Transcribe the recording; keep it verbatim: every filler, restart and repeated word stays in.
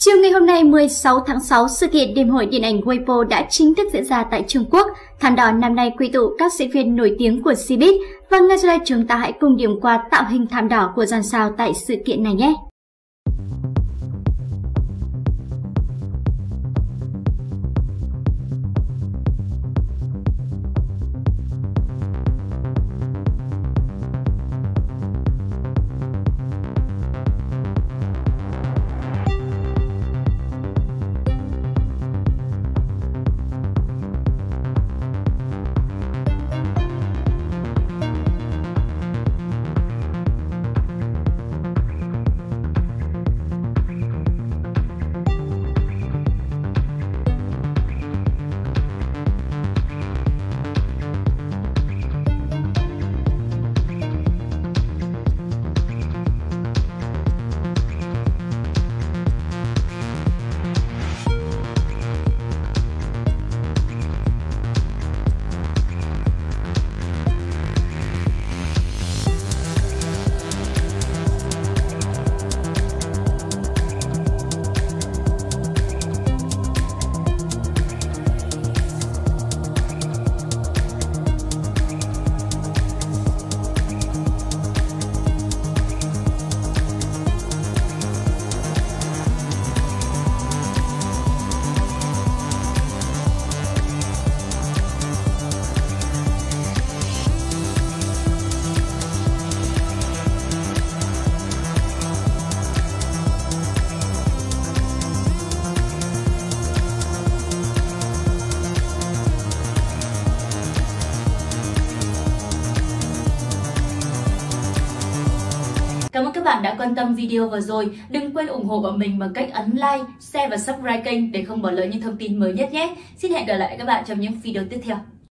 Chiều ngày hôm nay mười sáu tháng sáu, sự kiện đêm hội điện ảnh Weibo đã chính thức diễn ra tại Trung Quốc. Thảm đỏ năm nay quy tụ các diễn viên nổi tiếng của Cbiz. Và ngay sau đây chúng ta hãy cùng điểm qua tạo hình thảm đỏ của dàn sao tại sự kiện này nhé. Cảm ơn các bạn đã quan tâm video vừa rồi. Đừng quên ủng hộ bọn mình bằng cách ấn like, share và subscribe kênh để không bỏ lỡ những thông tin mới nhất nhé. Xin hẹn gặp lại các bạn trong những video tiếp theo.